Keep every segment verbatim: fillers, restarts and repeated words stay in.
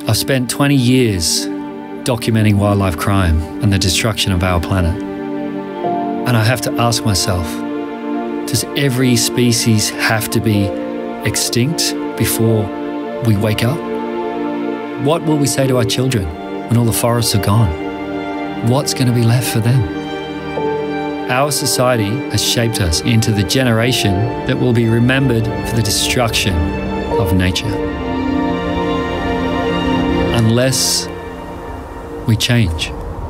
I've spent twenty years documenting wildlife crime and the destruction of our planet. And I have to ask myself, does every species have to be extinct before we wake up? What will we say to our children when all the forests are gone? What's going to be left for them? Our society has shaped us into the generation that will be remembered for the destruction of nature. Unless we change.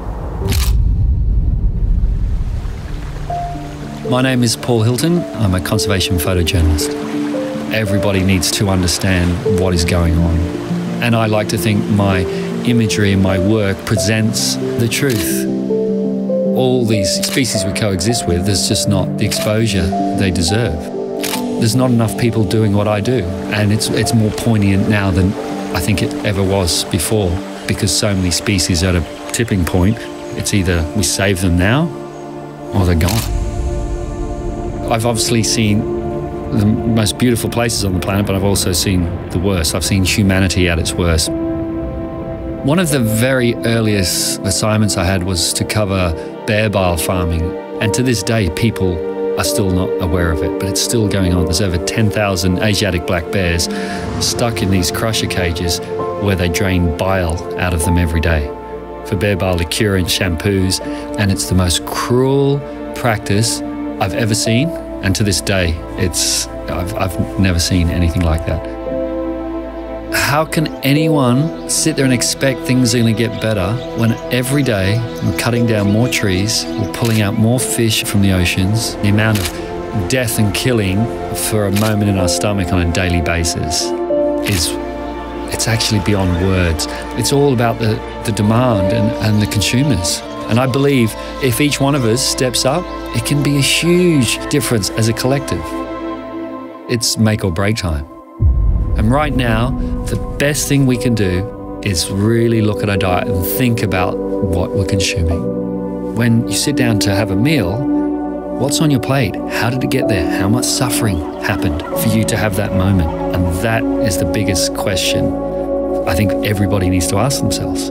My name is Paul Hilton. I'm a conservation photojournalist. Everybody needs to understand what is going on. And I like to think my imagery and my work presents the truth. All these species we coexist with, there's just not the exposure they deserve. There's not enough people doing what I do. And it's, it's more poignant now than I think it ever was before, because so many species are at a tipping point. It's either we save them now or they're gone. I've obviously seen the most beautiful places on the planet, but I've also seen the worst. I've seen humanity at its worst. One of the very earliest assignments I had was to cover bear bile farming. And to this day, people are still not aware of it, but it's still going on. There's over ten thousand Asiatic black bears stuck in these crusher cages where they drain bile out of them every day for bear bile liqueur and shampoos. And it's the most cruel practice I've ever seen. And to this day, it's I've, I've never seen anything like that. How can anyone sit there and expect things are going to get better when every day we're cutting down more trees, we're pulling out more fish from the oceans, the amount of death and killing for a moment in our stomach on a daily basis is, it's actually beyond words. It's all about the, the demand and, and the consumers. And I believe if each one of us steps up, it can be a huge difference as a collective. It's make or break time. And right now, the best thing we can do is really look at our diet and think about what we're consuming. When you sit down to have a meal, what's on your plate? How did it get there? How much suffering happened for you to have that moment? And that is the biggest question I think everybody needs to ask themselves.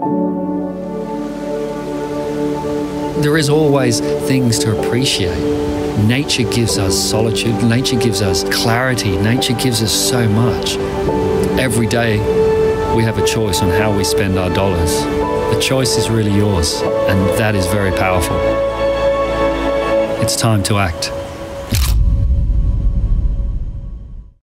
There is always things to appreciate. Nature gives us solitude, nature gives us clarity, nature gives us so much. Every day we have a choice on how we spend our dollars. The choice is really yours, and that is very powerful. It's time to act.